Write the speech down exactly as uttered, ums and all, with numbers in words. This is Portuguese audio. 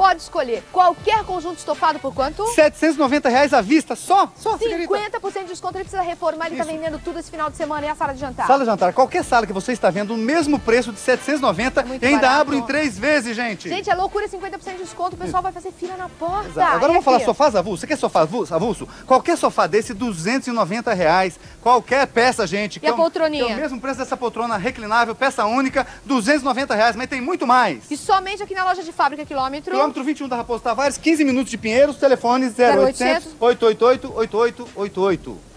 pode escolher qualquer conjunto estofado por quanto? setecentos e noventa reais à vista, só, só, cinquenta por cento de desconto, ele precisa reformar, ele Isso. tá vendendo tudo esse final de semana. E a sala de jantar? Sala de jantar, qualquer sala que você está vendo, o mesmo preço de setecentos e noventa Muito e ainda barato. abro em três vezes, gente. Gente, é loucura, cinquenta por cento de desconto, o pessoal vai fazer fila na porta. Exato. Agora E vamos falar aqui? sofás avulso. Você quer sofá avulso? avulso? Qualquer sofá desse, duzentos e noventa reais. Qualquer peça, gente. E a é o- poltroninha? É o mesmo preço dessa poltrona reclinável, peça única, duzentos e noventa reais, mas tem muito mais. E somente aqui na loja de fábrica, quilômetro? Quilômetro vinte e um da Raposo Tavares, quinze minutos de Pinheiros, telefone zero oitocentos, oitocentos e oitenta e oito, oitenta e oito oitenta e oito.